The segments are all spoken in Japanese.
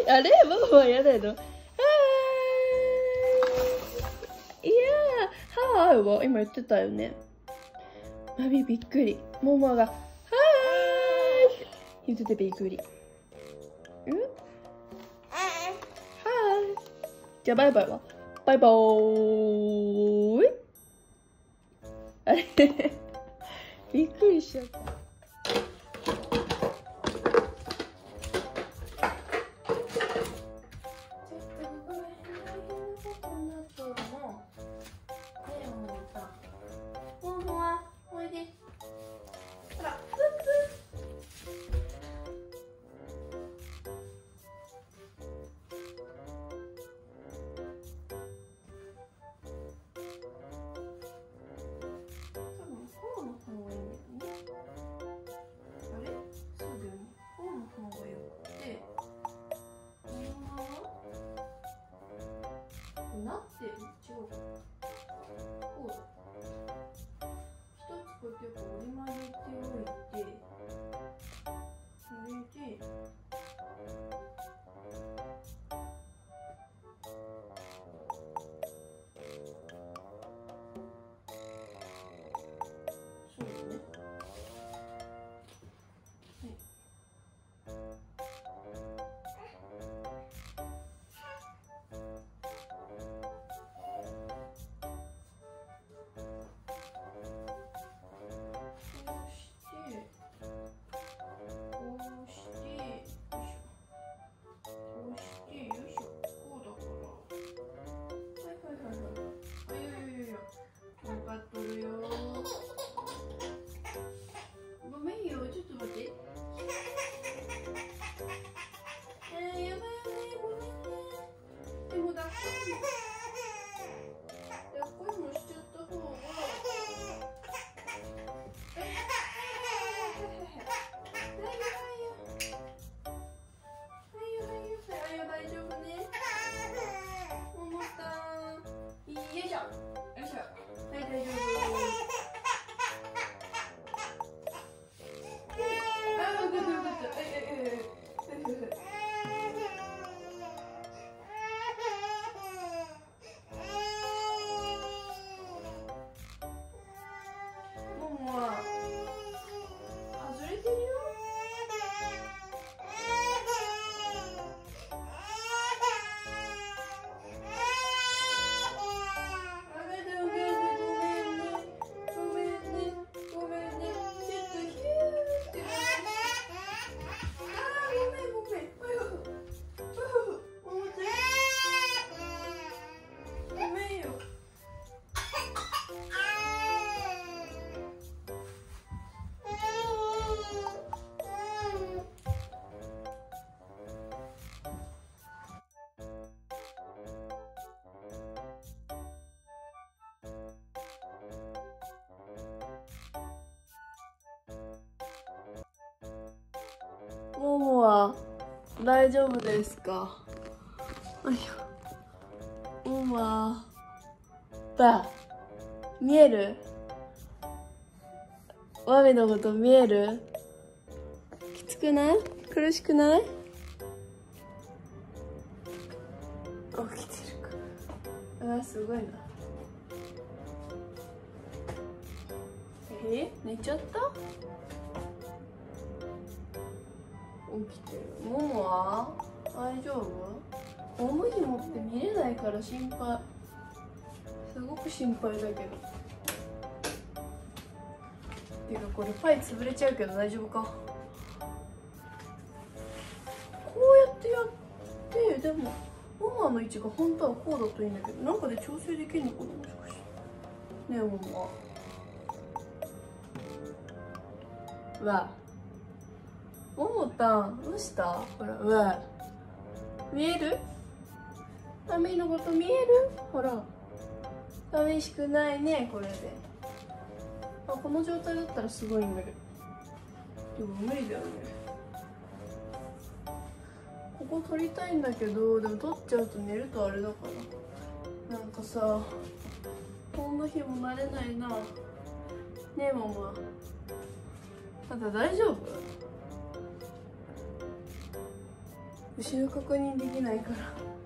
あれママはやだの。いやー、はーいは今言ってたよね。マミびっくり。モモがはーい言っててびっくり。うん？はーい。じゃあバイバイは？バイバーイ。あれびっくりしちゃった。なってる？違うか。こうだ。一つこうやって折り曲げておいて、それでそうですね。ももは大丈夫ですか？よいしょ。ももは見える？マミのこと見える？きつくない？苦しくない？起きてるか。すごいな。寝ちゃった？起きてる。ももは大丈夫？おむひもって見れないから心配。すごく心配だけど。てかこれパイ潰れちゃうけど大丈夫か？こうやってやって、でもももの位置が本当はこうだといいんだけど、なんかで調整できるのかな、もしかして。ねえももは。ももたんどうした？ほら見える？マミのこと見える？ほら寂しくないね、これで。この状態だったらすごいんだけど、でも無理だよね。ここ取りたいんだけど、でも取っちゃうと寝るとあれだから、なんかさ、こんな日も慣れないな。ねえママ、まだ大丈夫？ 後ろ確認できないから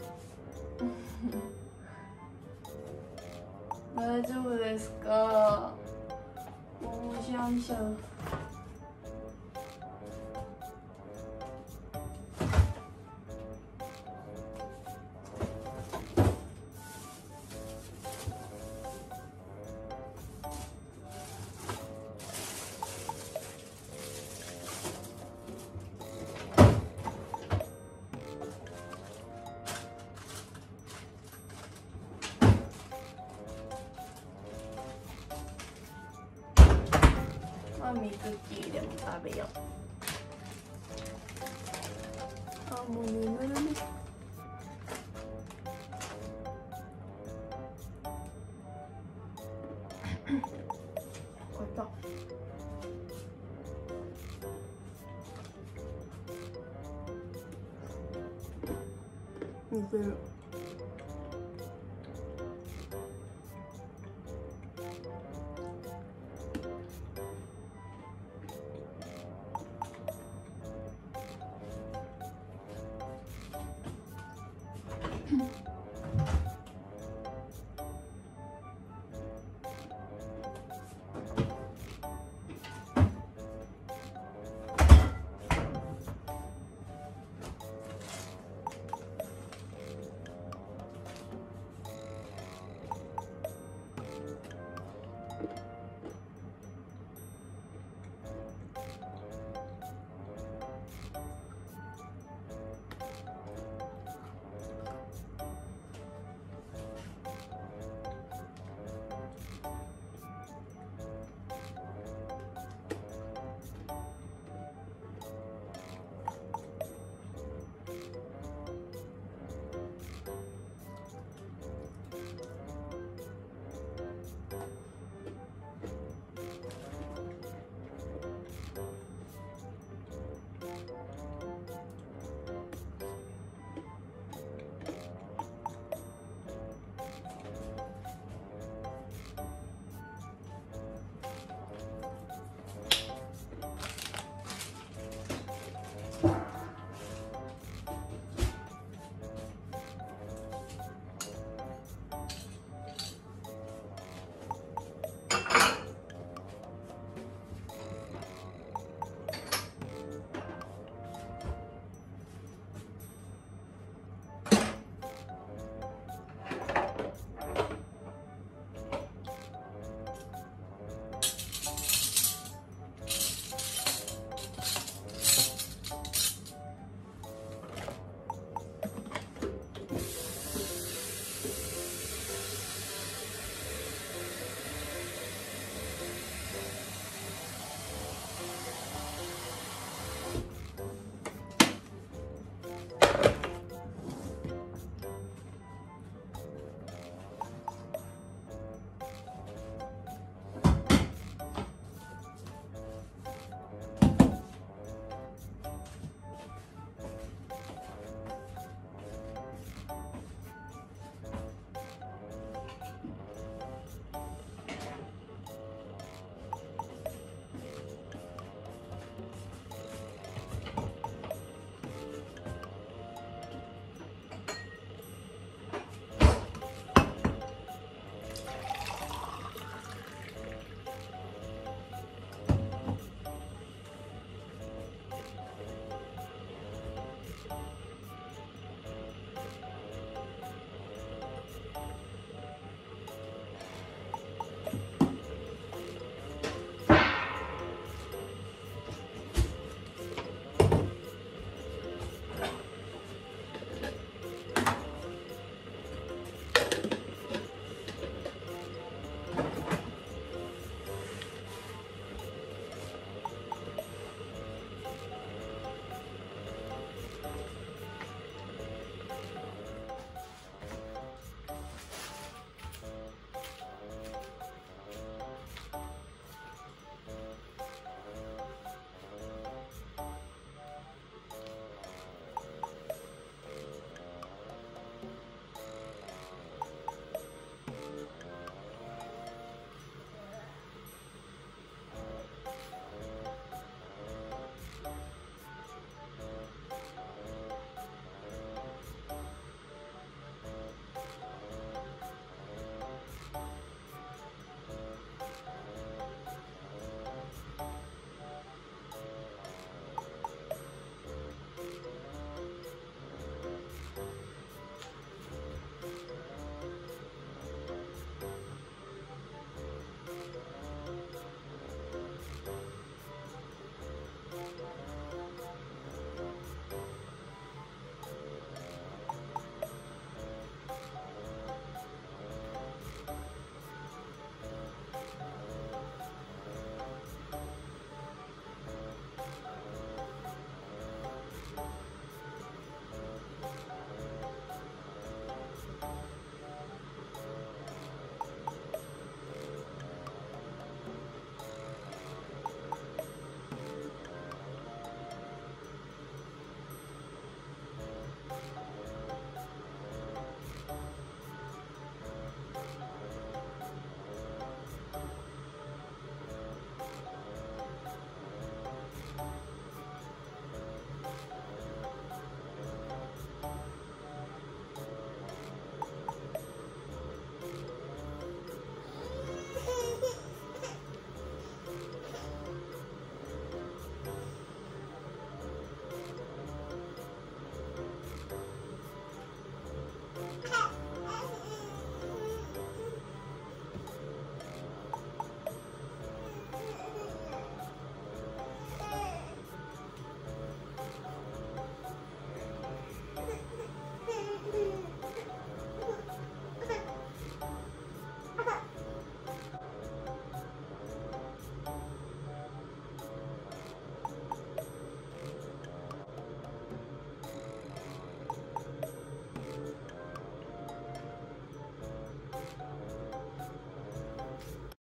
大丈夫ですか？おー、シャンシャン。マミクッキーでも食べよう。あ、もう眠るね。硬っ。似てる。